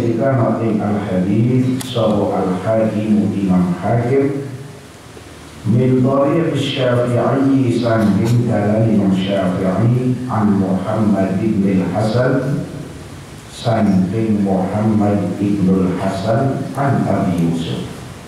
Sikan ing al-hadis sawu al-hakim imam hakim min tariq Syafi'i sangking dalam Imam Syafi'i an Muhammad ibn al-Hasan sangking Muhammad ibn al-Hasan an Abi Yusuf.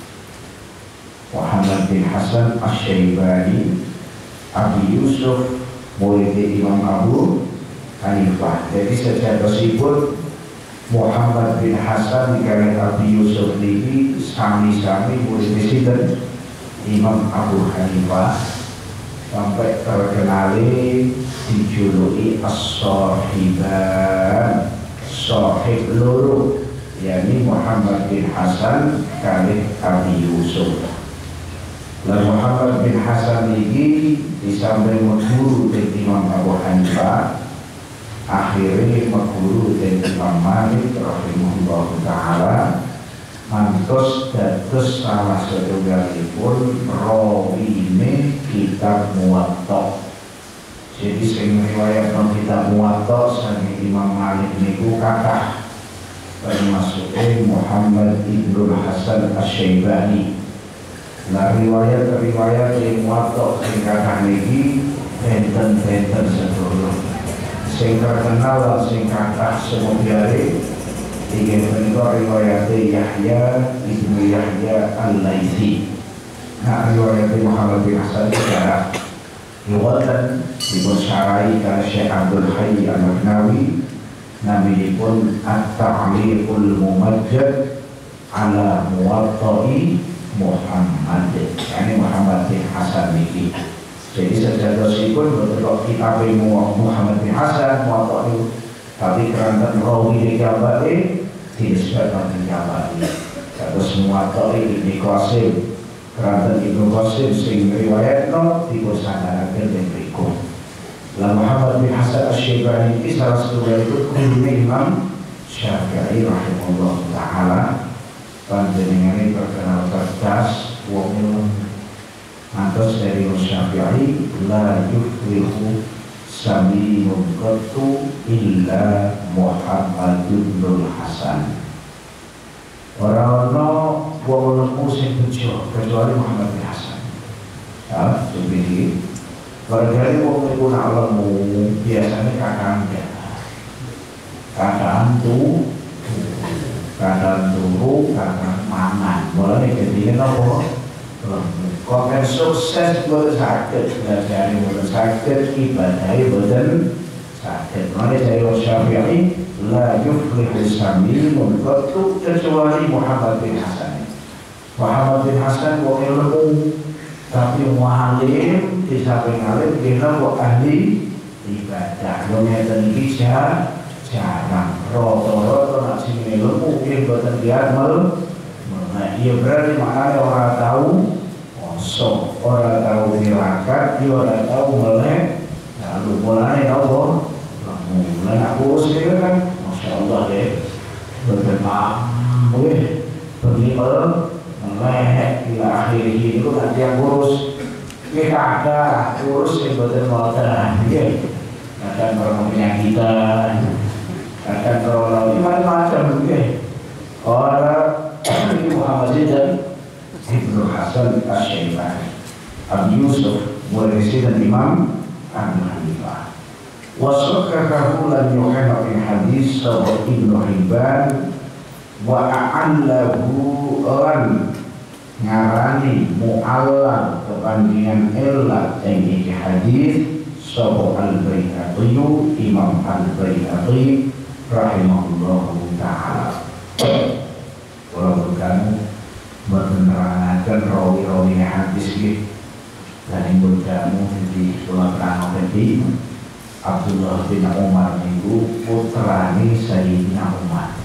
Muhammad bin Hasan Asy-Syaibani, Abi Yusuf murid Imam Abu Hanifah. Jadi sejatosipun Muhammad bin Hasan kalian Abi Yusuf ini sami-sami murid sinten Imam Abu Hanifah, sampai terkenali dijuluki as-sahiban, sahib loro, yakni Muhammad bin Hasan kali Abi Yusuf. Lalu Muhammad bin Hasan ini disamping mengguru dari Imam Abu Hanifah, akhirnya mengguru dari Imam Malik rahimahullah ta'ala, mantos dados salah satunggalipun rawine kitab Muwatta. Jadi sing riwayat kitab Muwatta saking Imam Malik niku kathah, termasuk Muhammad ibn Hasan Asy-Syaibani. Nah riwayat-riwayat yang Muwatta sing kathah niki benten-benten sedulur. Sing terkenal lan sing kathah semobiare iki menika riwayat Yahya ibnu Yahya al-Laitsi. Nah riwayat Muhammad bin Hasan secara riwayat disyarahi oleh Syekh Abdul Hayy al-Maknawi, namipun At-Ta'liqul Mumajjad ala Muwatta'i Muhammad, yani Muhammad bin Hasan niki. Jadi sejatosipun betul kitab Muhammad bin Hasan Muwatta itu, tapi kerantan rawi dikabari disebutkan dikabari. Terus Muwatta Ibnu Qasim, kerantan Ibnu Qasim sing riwayatno diposandaraken ing mriku. Lah Muhammad bin Hasan Asy-Syaibani iki salah satu dari Imam Syafi'i rahimahullah taala. Panjenengane terkenal cerdas, wong ilmu. Mantos dari Imam Syafi'i, la yuflihu saminun qattu illa Muhammadul Hasan. Ora ana wong ilmu sing bejo kecuali Muhammad bin Hasan. Ya, seperti warga wong ilmu nak ilmu biasanya kadang tuh kadang turu, kadang mangan. Mulai ketika apa? Kok kan sukses boleh sakit, dari boleh sakit, ibadahnya boleh sakit. Mulai dari Syafi'i, la yuflihu saminun qattu kecuali Muhammad bin Hasan. Muhammad bin Hasan wong ilmu, tapi mu'alim, di samping alim, dia wong ahli ibadah. Wong ngeten iki jarang, rata-rata nak sing ilmu mungkin boten diamal. Nah, iya berarti maknanya orang tahu kosong, orang tahu tirakat, dia orang tahu melek. Lalu mulanya tahu, mulai aku urus dia kan, masya Allah deh, bertemam, berimal, melek, hingga akhir hidup nanti yang urus. Kita ada urus yang boten boten, kadang orang penyakitan. Akan kalau macam-macam orang ini Muhammad dan Ibnu Hasan Asy-Syaibani, Abi Yusuf murid dan Imam Abu Hanifah. Wasaqahu lan yuhana fi hadis sahabat Ibnu Hibban wa a'allahu lan ngarani mu'allal kebandingan illat yang hadis sahabat Al-Baihaqi, Imam Al-Baihaqi rahimahullahu ta'ala. Walaupun kamu menerangkan rawi-rawi hadis ini, dan ibu kamu di pulau terang tadi Abdullah bin Umar itu putrani Sayyidina Umar.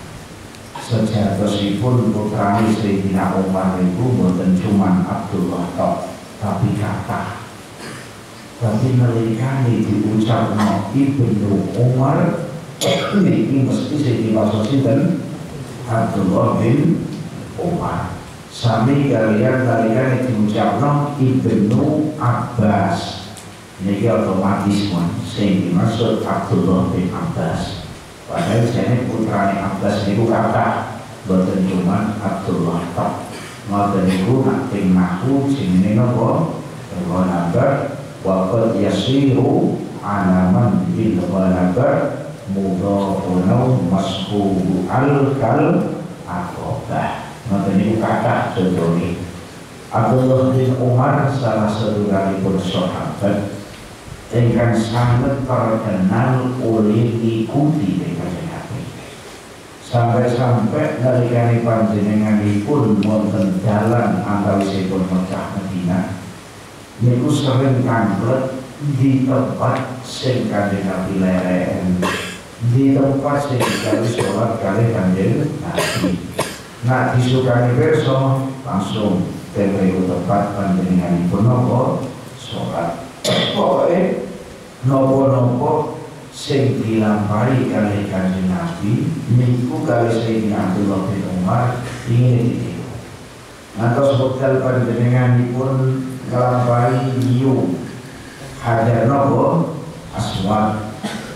Sejatosipun putrani Sayyidina Umar itu bukan cuma Abdullah tok, tapi kata. Tapi mereka diucapkan Ibnu Umar ini mesti dimaksud dan Abdullah bin Umar. Sami kalian diucapkan Ibnu Abbas. Ini otomatis sing dimaksud Abdullah bin Abbas. Padahal jane putrane Abbas niku kathah boten cuman Abdullah tok. Ngoten niku nak teng nahwu jenenge napa? Ghalabar wa qad yasiru alaman bil ghalabar mudhafun masbuhu al-kal aqobah. Ngoten niku kathah contone. Abdullah bin Umar salah satunggalipun sahabat ingkang sangat terkenal oleh ikuti Kanjeng Nabi. Sampai-sampai nalikane panjenenganipun wonten dalan antawisipun Mekah Madinah niku sering kamplet di tempat sing Kanjeng Nabi lereng, di tempat sing kali sholat kali Kanjeng Nabi. Nah disukani pirsa langsung tempe tempat panjenenganipun napa sholat. Pokoke nopo-nopo sing dilampahi kali Kanjeng Nabi niku kali Sayyidina Abdullah bin Umar ingin ditiru. Ngantos wekdal panjenenganipun nglampahi nyiu Hajar nopo Aswad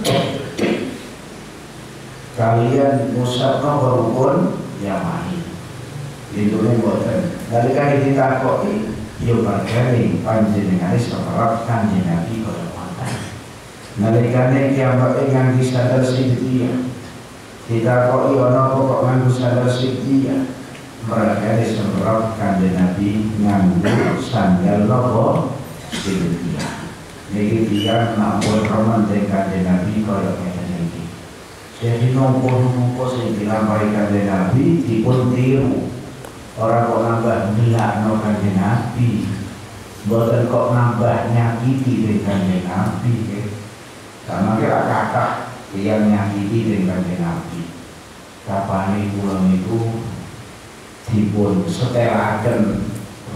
kalian Musab nopo rukun Yamani intune boten nalika ditakoki yo barkane panjenengane saparap Kanjeng Nabi kaya ngoten nalikane kiamate ngangge sadar sidhiya ditakoki ana apa kok nganggo sadar sidhiya barkane saparap Kanjeng Nabi nganggo sandal napa sidhiya niki dia nampun remen teng Kanjeng Nabi kaya ngeten iki jadi nopo-nopo sing dilampahi Kanjeng Nabi dipun tiru. Orang kok nambah nilakno Kanjeng Nabi, mboten kok nambah nyakiti dengan Kanjeng Nabi. Karena kira kata yang nyakiti dengan Kanjeng Nabi. Kapane kula niku dipun setelaken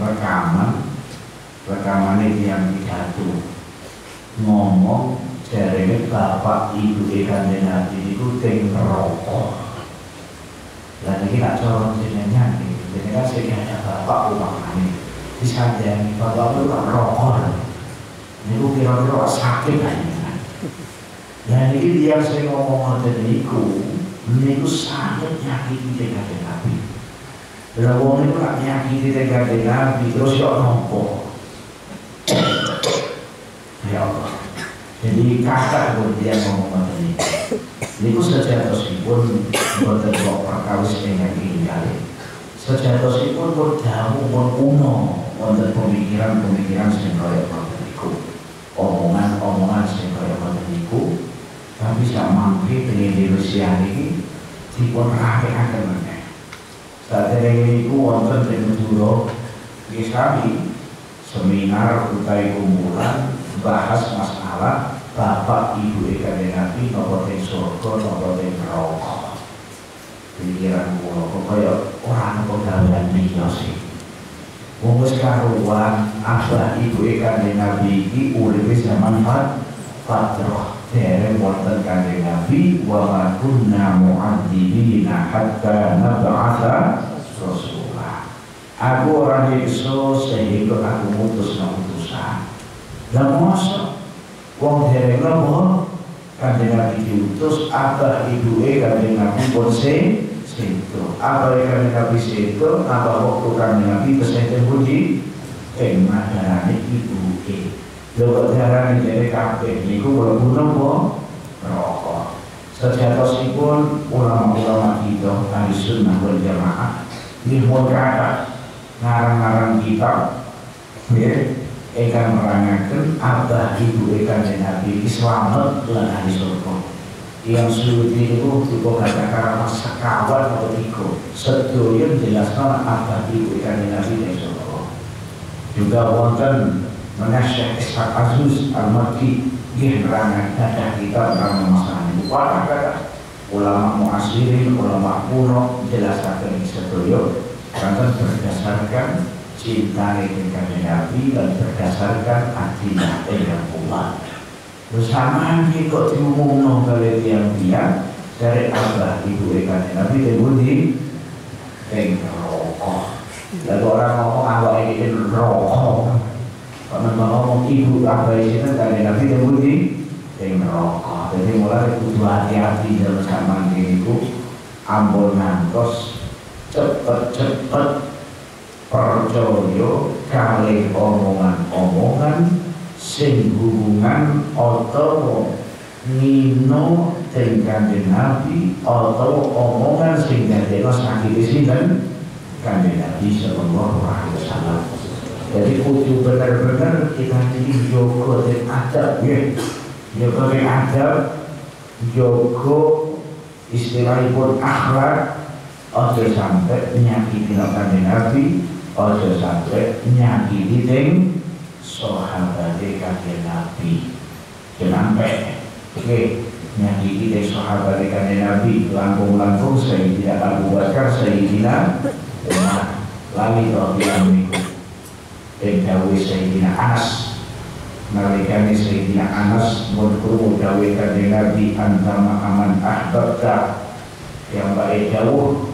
rekamane tiyang pidato ngomong jarene bapak ibu Kanjeng Nabi niku teng neraka. Lah niki nak cara jenengan jadi kan saya ada bapak umpamanya disandani bapak itu tak rokok ini kira-kira sakit aja dan ini dia saya ngomong tadi niku sangat nyakiti Kanjeng Nabi dan orang itu tak nyakiti Kanjeng Nabi terus kok nopo ya Allah jadi kakak buat dia ngomong tadi niku sejatosipun boten kok perkawis dengan ini kali sejatosipun berdamu kuno wonten pemikiran-pemikiran sing kaya ngoten niku omongan-omongan sing kaya ngoten niku tapi sak mangke teng Indonesia iki dipun rapiaken meneh saderenge niku wonten teng Madura nggih sami seminar utawi kumpulan bahas masalah bapak ibu Kanjeng Nabi napa teng surga napa teng neraka pikiran kula kok kaya ora ana penggawean liya sih. Wong wis karuan abah ibu Kanjeng Nabi iki uripe zaman Fatrah dereng wonten Kanjeng Nabi wa ma kunna mu'adzibina hatta nab'atsa rasulah. Aku ora nyiksa sehingga aku ngutus utusan. Lah mosok wong dereng napa Kanjeng Nabi diutus abah ibu Kanjeng Nabi pun situ abah Kanjeng Nabi situ abah waktu Kanjeng Nabi kesehatan puji madarane ibu lho darane dhewe kabeh niku mlebu napa neraka sejatosipun ulama-ulama kita ahli sunnah wal jamaah nipun kata ngarang-ngarang kitab nggih ingkang merangaken abah ibu Kanjeng Nabi slamet lan ahli surga. Yang Suyuti itu tipe kata-kata sekawan atau tiga sedoyo jelaskan abah ibu Kanjeng Nabi di surga. Juga wonten Syekh Ishaq Aziz Al-Makki nggih nerangaken kathah kitab kang masalah niku kata ulama muasirin ulama kuno jelasaken sedoyo kanthi berdasarkan cinta dengan Kanjeng Nabi dan berdasarkan akidah yang kuat. Bersamaan kok diumumno kali tiang-tiang dari abah ibu Kanjeng Nabi terbudi teng rokok. Lalu orang ngomong abah ini rokok. Karena ngomong ibu abah itu Kanjeng Nabi terbudi teng neraka. Jadi mulai kudu hati-hati dalam zaman itu ampun ngantos cepet-cepet percaya kali omongan-omongan sing hubungan atau ngino teng Kanjeng Nabi atau omongan sing dadekno sakit sinten Kanjeng Nabi sallallahu alaihi wasallam. Jadi kudu benar-benar kita ini jogo dan adab ya, jogo dan adab, jogo istilahipun akhlak, ojo sampai menyakiti Kanjeng Nabi, ojo sampai menyakiti teng sahabat Kanjeng Nabi. Jangan sampai, oke, menyakiti teng sahabat Kanjeng Nabi, langkung-langkung Sayyidina Abu Bakar, Sayyidina Umar, lali radhiyallahu anhu. Dawe Sayyidina Anas nalikane Sayyidina Anas mudhuru dawe Kanjeng Nabi antama aman ahbabta yang baik jauh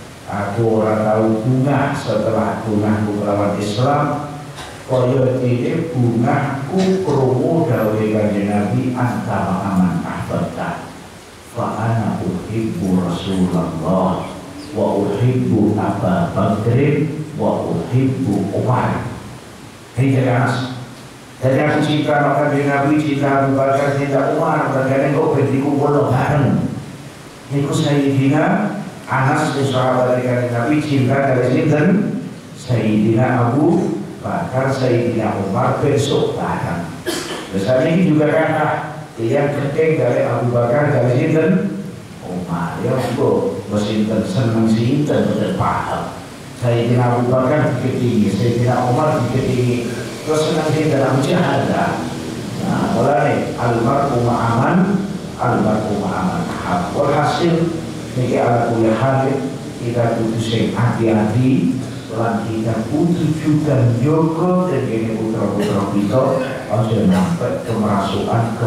aku ora tau bunga setelah bungaku kelawan Islam kaya iki bungaku krungu dawe Kanjeng Nabi antama aman ahbabta fa ana uhibbu Rasulullah wa uhibbu Abu Bakr wa uhibbu Umar. Ini jadi Anas. Jadi aku cinta maka di Nabi, cinta Abu Bakar, cinta Umar. Bagaimana kau berkumpul bareng? Niku Sayyidina Anas di sahabat dari Nabi cinta dari sinten Sayyidina Abu Bakar, Sayyidina Umar besok bareng. Besar ini juga kata yang keting dari Abu Bakar dari sinten Umar. Ya bu, besinten seneng sinten betul paham. Sayyidina Abu Bakar diketingi, Sayyidina Umar diketingi. Terus senang di dalam jahadah. Nah, mulai almarhum aman, almarhum aman. Walhasil niki ala kulli hal kita kudu sing hati-hati lan kita kudu juga njogo dan ini putra-putra kita aja sampai kemasukan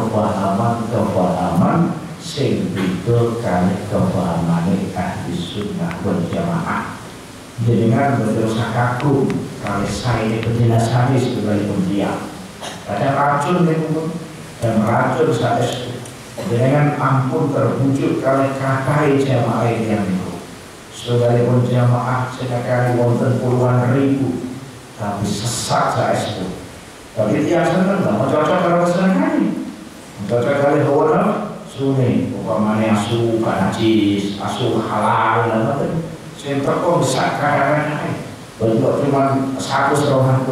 kefahaman sing beda kali kefahamane ahli sunnah wal jamaah. Jenengan berdosa kagum kali saya penjelasan sebagai dia. Kadang racun itu dan racun saya jenengan ampun terbujuk kali kakai jamaah yang itu. Sebagai jamaah sekali wonten puluhan ribu, tapi sesat saya itu. Tapi tiasa kan nggak mau cocok kalau kesenangan. Cocok kali hawa sunni, umpamanya asuh najis, asuh halal dan macam. Center kok besar kadang-kadang bentuk cuma 100-200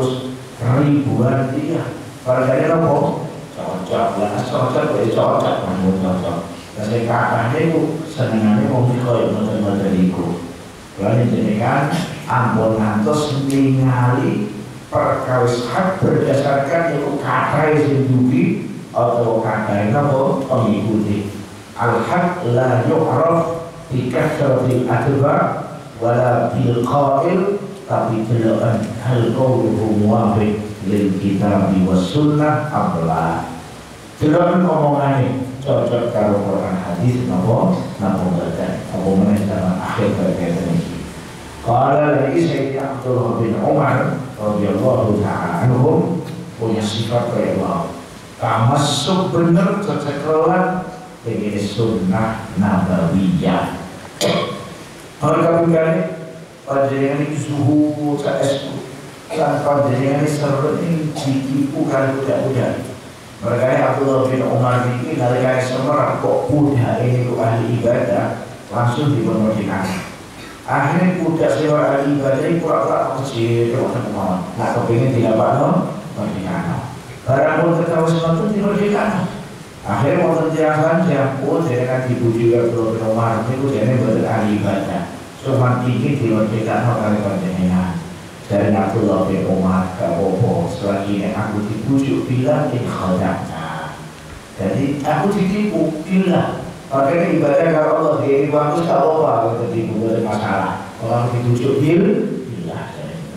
ribuan dia harganya apa? Cocok lah, cocok namun cocok dan saya kakaknya itu senengannya mau mikir yang itu lalu jadikan ampun ngantos ningali perkawis hak berdasarkan itu kata yang dugi atau kata yang apa? Mengikuti al-haq la yu'raf bikasratil adba wala bil qail tapi jelaan hal qawluhu muwafiq lil kitab was sunnah abla jelaan omongannya cocok karo Quran hadis napa badan apa meneh zaman akhir kaya ini qala li Sayyidina Abdullah bin Umar radhiyallahu ta'ala anhum punya sifat kaya Allah tamasuk bener cocok dengan sunnah nabawiyah. Kalau kami kali panjenengan itu suhu saestu dan panjenengan ini sering ditipu kali budak-budak. Mereka Abdullah bin Umar ini nalika semerah kok budak ini itu ahli ibadah langsung dipenuhikan. Akhirnya budak sewa ahli ibadah ini pura-pura kecil teman-teman. Nah kepingin tidak pano, merdeka. Barang pun ketahui semua itu merdeka. Akhirnya mau terjelasan siapun saya kan ibu juga belum nomor itu jadi ahli ibadah cuma dikit dimerdekakan oleh panjenengan dari Abdullah bin Umar kabobo selagi aku dibujuk bilang ikhadakna jadi aku ditipu bilang makanya ibadah kalau Allah dia bagus tak apa ditipu ada masalah kalau dibujuk bilang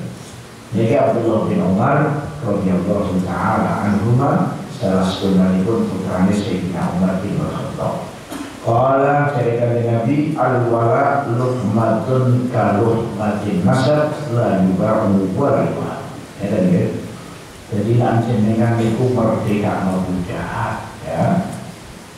jadi Abdullah bin Umar radhiyallahu ta'ala anhuma salah sebenarnya pun putranya Sayyidina Umar bin Khattab. Qala cerita Nabi al-wala luhmatun kaluhmatin nasab la yubahu wala. Jadi nanti dengan itu merdeka budak ya.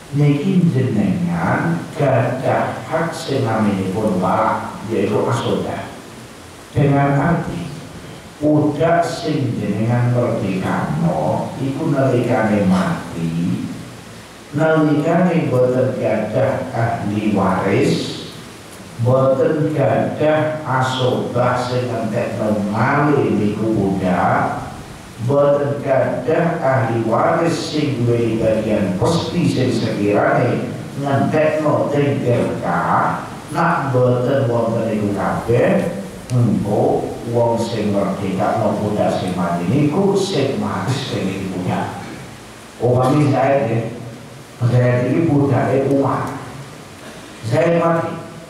niki jenengan gadah hak sing naminipun wala yaitu asoda dengan arti budak sing jenengan merdekano iku nalikane mati nalikane boten gadah ahli waris boten gadah asobah sing entekno malih niku budak boten gadah ahli waris sing duwe bagian pasti sing sekirane ngentekno tenggerka nak boten wonten iku kabeh engko wong sing merdekakno budak sing mati niku sing waris sing iki budak. Upami saya iki budake Umar saya mati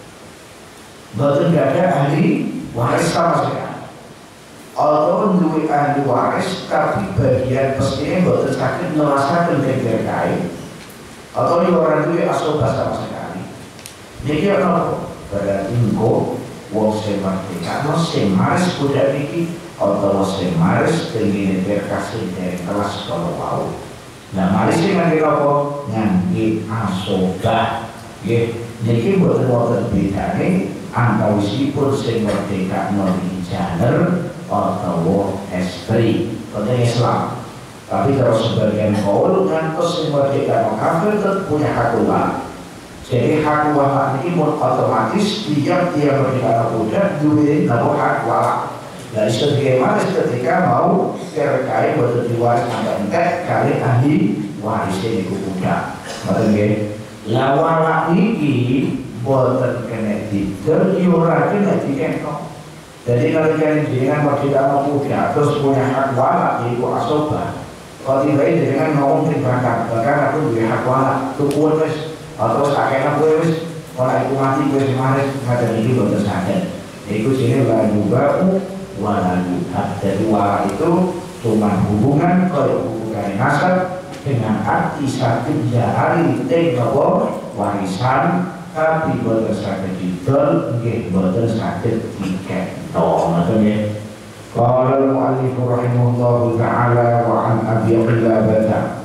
boten gadah ahli waris sama sekali atau duwe ahli waris tapi bagian pastinya boten sakit nerasakan tenggerkai atau orang duwe asobah sama sekali niki ono berarti engko wong sing merdeka sing maris budak niki atau sing maris tengene terkasih dari kelas kalau wau. Nah maris sing ngangge apa? Ngangge asobah. Nggih, niki boten wonten bedane antawisipun sing merdeka niki jaler atau estri pada Islam. Tapi kalau sebagian kaul ngantos sing merdeka kafir tetap punya hak ulah. Jadi hak wala ini otomatis tiap merdeka budak duwe nabo hak wala. Dari sebagaimana ketika mau terkait boten diwaris anda entek kali ahli waris ini budak. Betul nggih? La wala niki boten kena ora kena dikeno. Jadi kalau kalian dengan merdeka budak terus punya hak wala yaitu asobah. Kalau tidak dengan ngomong bahkan aku duwe hak wala tukuan wis atau sakena kowe wis ora iku mati kowe semaris ngaten iki boten saged. Iku sine la juga wala hak. Jadi wala itu cuma hubungan kaya hubungan nasab dengan arti sakit jari tegawon warisan tapi boten saged didol nggih boten saged dikento. Ngoten nggih. Qala al-mu'allif rahimahullahu ta'ala wa an Abi Qilabah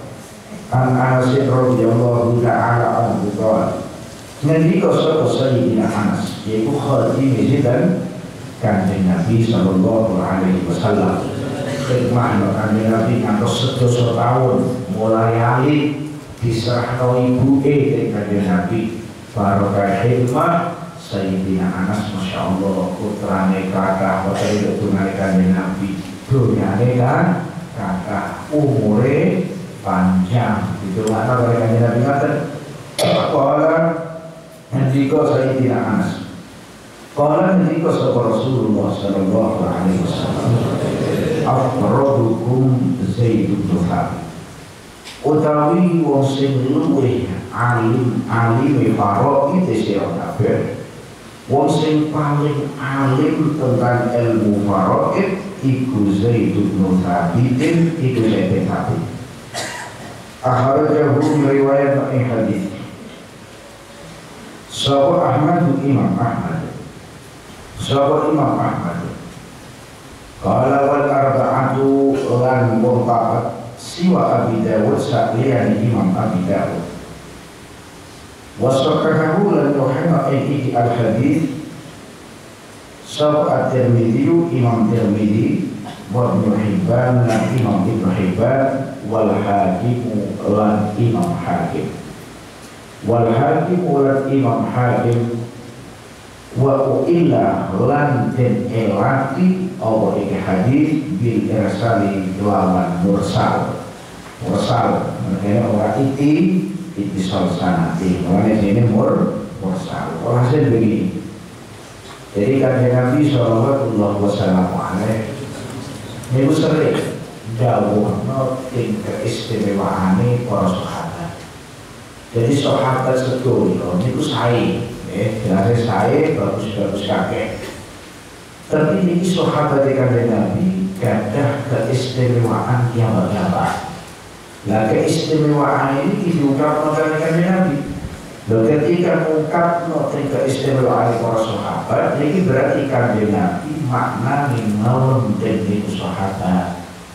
an Anas radhiyallahu ta'ala anhu qala ngendika sapa Sayyidina Anas yaitu khadim dan Kanjeng Nabi sallallahu alaihi wasallam khidmah Kanjeng Nabi ngantos 100 tahun mulai alih diserahno ibuke Kanjeng Nabi barokah khidmah Sayyidina Anas Masya Allah putrane kakak hotel itu Kanjeng Nabi dunyane kan kakak umure panjang itu mana oleh Kanjeng Nabi ngaten qala hendika Sayyidina Anas qala hendika sapa Rasulullah sallallahu alaihi wasallam afradukum Zaid bin Thabit utawi wong sing luwih alim faraid sira kabeh wong sing paling alim tentang ilmu faraid iku Zaid bin Thabit iku Zaid bin Thabit. Akhrajahu riwayat hadis. Sahabat Ahmad Imam Ahmad. Sahabat Imam Ahmad. Qala wal arba'atu lan murtaqat siwa Abi Dawud sakliyan Imam Abi Dawud. Wasaqahu lan yuhana ayyi al-hadis. Sahabat At-Tirmidzi Imam Tirmidzi wa Ibnu Hibban lan Imam Ibnu Hibban wal Hakim lan Imam Hakim wal Hakim lan Imam Hakim wa illa lan den elati apa iki hadis bil irsali lawan mursal makanya orang itu sanati makanya ini mursal hasil begini. Jadi Kanjeng Nabi sallallahu alaihi wasallam niku sering dawuhna ing keistimewaane para sahabat. Jadi sahabat sedoyo niku sae, jelas sae bagus-bagus kabeh. Tapi niki sahabat Kanjeng Nabi gadah keistimewaan yang berbeda. Lah keistimewaan ini diungkapkan oleh Kanjeng Nabi. Lalu ketika mengungkapkan keistimewaan para sahabat, ini berarti Kanjeng Nabi makna ngelem dari sahabat.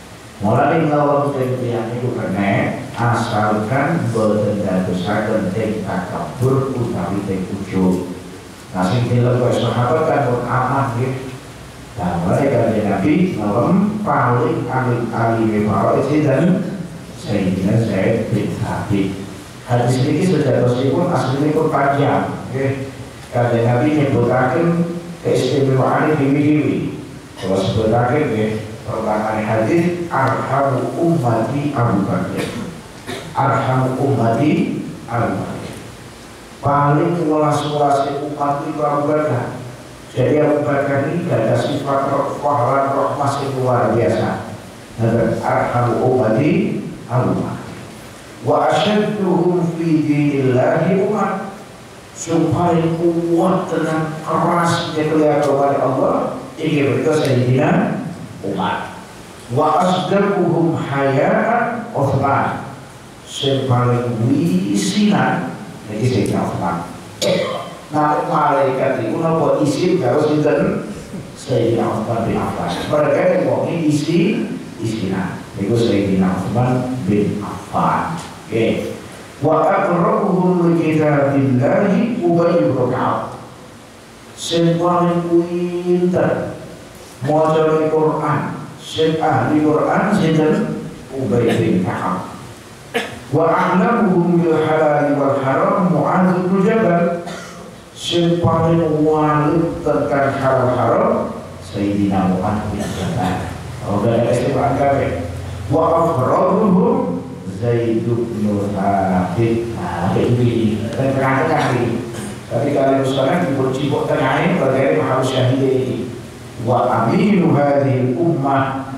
Mulai ngawang yang itu kena asalkan boten dadosaken ing takabur utawi ing ujub. Nah sing dilebok sahabat kan pun aman nggih. Nah mulai kanjeng Nabi ngawang paling alim para sinten Sayyidina Zaid bin Thabit. Hadis ini sedherosipun asline pun panjang nggih. Kanjeng Nabi nyebutaken keistimewaan dewi-dewi. Kalau sebutaken nggih perkataan hadis arhamu ummati Abu Bakar. Arhamu ummati Abu Bakar. Paling welas-welase umat itu Abu Bakar. Jadi Abu Bakar ini ada sifat rahmah rahmah yang luar biasa. Arhamu ummati Abu Bakar. Wa asyadduhum fi dinillahi umat. Supaya kuat dengan kerasnya kelihatan Allah. Ini berikut Sayyidina Umar. Wa asdaquhum hayaan Utsman. Sing paling wisinan iki Sayyidina Utsman. Nah malaikat itu napa isim karo sinten Sayyidina Utsman bin Affan. Mereka wong isinan iku Sayyidina Utsman bin Affan. Oke. Wa aqra'uhum li kitabillahi Ubay bin Ka'ab. Sing paling pinter maca Quran, sing ahli Quran sinten Ubay bin Ka'ab. Wa a'lamuhum bil halal wal haram Mu'adz bin Jabal. Sing paling wali tentang halal haram Sayyidina Mu'adz bin Jabal. Udah disebut kabeh. Wa afraduhum Zaid bin Thabit. Nah, ini tengah-tengah ini. Tapi kalau sekarang dibocibok tengahnya berarti harus syahid ini. Wa aminu hadhihi ummah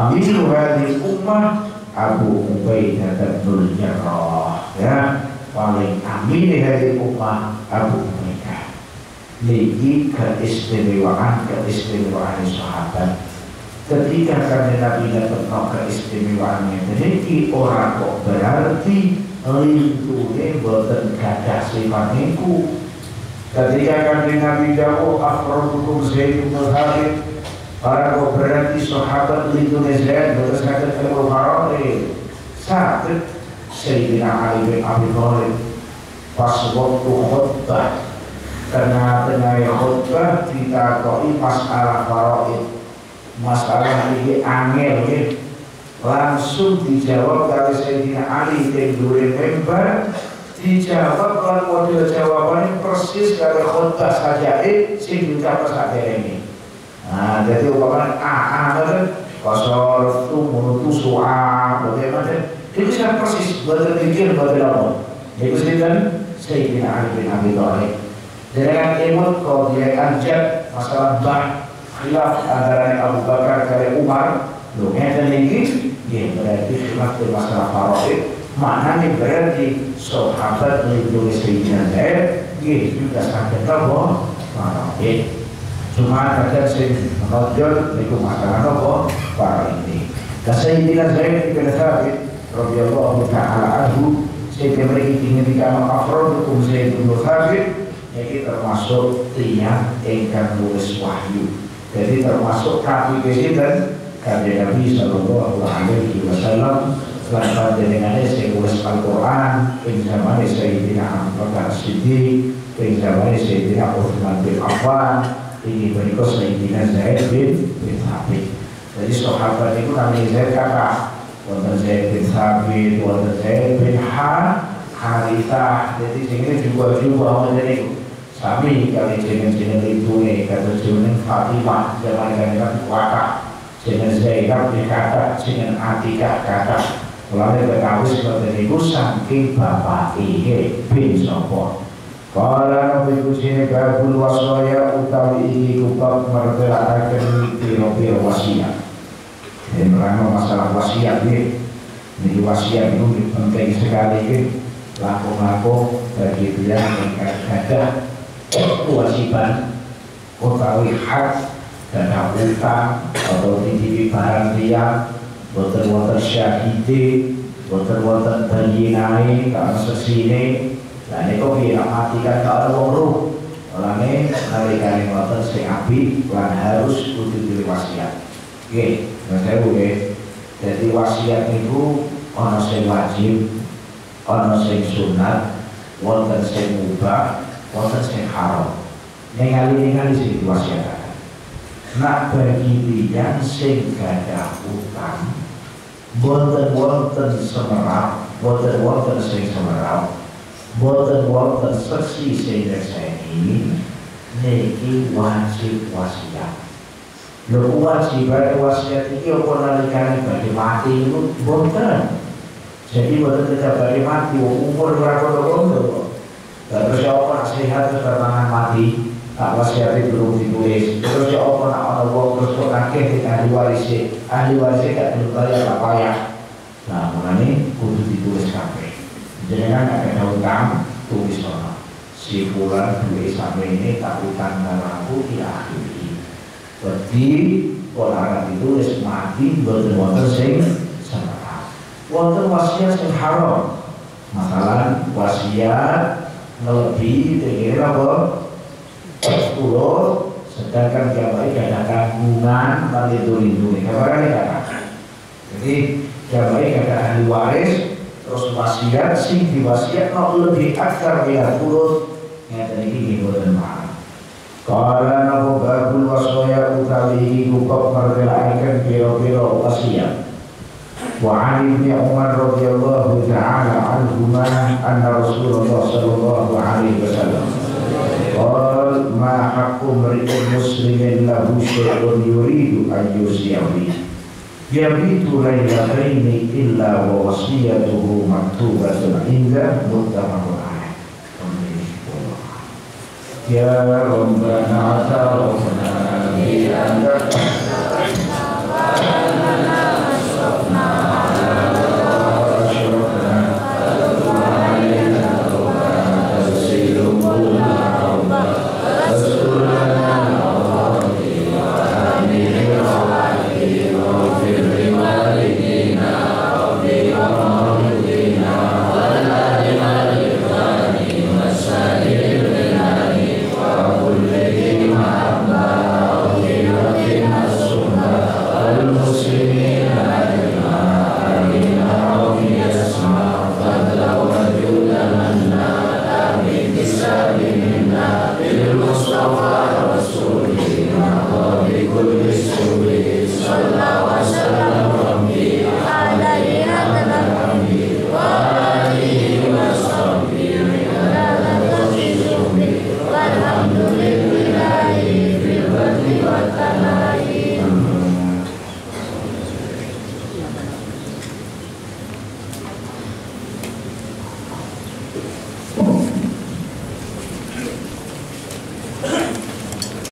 Abu Ubaidah bin Jarrah. Ya, paling amin hadhihi ummah Abu Ubaidah. Niki keistimewaan sahabat. Ketika kanjeng Nabi datang keistimewaannya, niki ora kok berarti lintune boten gadah sifat niku. Ketika kanjeng Nabi dawuh afrodukum Zaid bin Thabit, para kok berarti sahabat lintune Zaid boten saged ilmu faraid. Saged Sayyidina Ali bin Abi Thalib pas waktu khutbah, tengah-tengah khutbah ditakoki masalah faraid. Masalah ini angel ya. Langsung dijawab dari Sayyidina Ali yang duri member. Dijawab dengan model jawabannya persis dari khutbah saja sing diucapkan saja ini. Nah jadi umpamanya betul kosor tu munutu su'a bagaimana itu sangat persis betul pikir betul apa itu Sayyidina Ali bin Abi Thalib dengan emot kalau dia anjat masalah bah khilaf antara Abu Bakar dan Umar. Loh, yang ini ya berarti khilaf di masalah faraid. Maknanya berarti sahabat melindungi Sayyidina Zaid juga sampai apa faraid. Cuma kadang sing menonjol itu masalah apa faraid ini. Dan Sayyidina Zaid bin Thabit radhiyallahu ta'ala anhu sehingga mereka ingin dikatakan afrodukum Zaid bin Thabit ini termasuk tiang ingkang nulis wahyu. Jadi termasuk kaki kesiden kanjeng Nabi sallallahu alaihi wasallam lan panjenengane sing nulis Al-Qur'an ing zamane Sayyidina Abu Bakar Siddiq, ing zamane Sayyidina Utsman bin Affan, ini berikut Sayyidina Zaid bin Thabit. Jadi sahabat itu namanya Zaid kakak, wonten Zaid bin Thabit, wonten Zaid bin Harithah. Jadi sini juga wonten sami kali jeneng-jeneng itu kata jeneng Fatimah zaman kanjeng Waka, jeneng Zainab dikata, jeneng Atikah kata. Mulane berkawis boten niku saking bapak bin sapa. Kala nabi kusine babul wasaya utawi iki kubab mertelakaken piro-piro wasiat. Menerangno masalah wasiat niki wasiat itu penting sekali iki. Laku-laku bagi yang gadah kewajiban utawi hak dan hak utang atau titipi barang liya boten-boten syahidi boten-boten bayinai karena sesine dan itu bila matikan kalau wong ruh orangnya nalikane boten sing apik lan harus kudu diwasiat. Nggih, saya boleh Jadi wasiat itu ana sing wajib, ana sing sunat, wonten sing mubah, wonten sing haram. Ningali sing diwasiataken. Nak bagi yang sing gadah utang, wonten semerap, wonten sing semerap, wonten seksi sing reseni, niki wajib wasiat. Lho kewajiban wasiat iki apa nalikane badhe mati itu boten. Jadi boten ketika badhe mati umur ora kono-kono. Terus ya apa sehat terus tangan mati, tak wasiat belum ditulis. Terus ya apa nak ana wong terus kok akeh ahli waris gak dibayar apa payah. Nah, mulane kudu ditulis kabeh. Jenengan nek ada utang tulis ono. Si fulan duwe sampe ini tak utang karo aku ya akhiri. Berarti orang ditulis mati wonten sing salah. Wonten wasiat sing haram. Masalah wasiat ngelebihi dhewe apa? 10 sedangkan jamaah ada tanggungan lan lindungi. Kabarane kata. Jadi jamaah ada ahli waris terus wasiat sing diwasiatno lebih akar bila turut ngeten iki boten maaf. Kala nabu babul waswaya utawi kubab merdelaikan biro-biro wasiat. Wa Ali bin Umar radhiyallahu ta'ala anhuma anna Rasulullah sallallahu alaihi wasallam qala ma haqqu mri'in muslimin lahu syai'un yuridu an yusiyahu yabitu laylataini illa wa wasiyatuhu maktubatun inda muttafaqun alaih. Ya Rabbana ta'ala